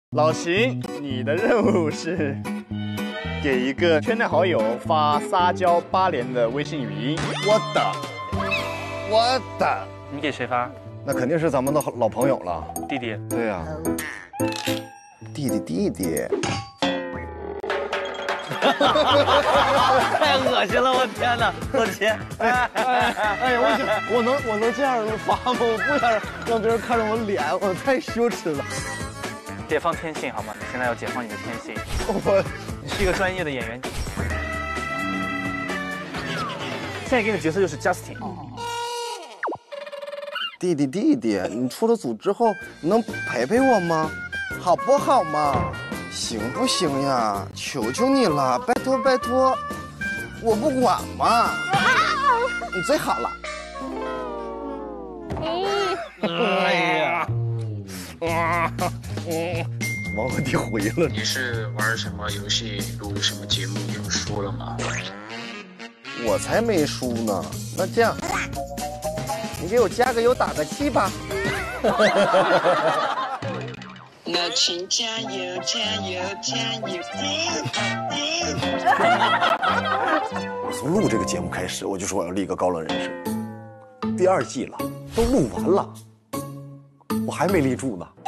老秦，你的任务是给一个圈内好友发撒娇8连的微信语音。我的， 你给谁发？ 那肯定是咱们的老朋友了， 弟弟。 对呀、弟弟。 太恶心了，我天哪！我天！ 我能这样发吗？我不想让别人看着我脸，我太羞耻了。 解放天性好吗？你现在要解放你的天性。你是一个专业的演员。现在给你的角色就是 Justin。 弟弟，你出了组之后，你能陪陪我吗？好不好嘛？行不行呀？求求你了，拜托，我不管嘛，你最好了。哎呀，王鹤棣回了。 你是玩什么游戏、录什么节目有输了吗？ 我才没输呢。那这样，你给我加个油打个气吧。 那请加油！ 我从录这个节目开始，我就说我要立个高冷人设。第2季了，都录完了，我还没立住呢。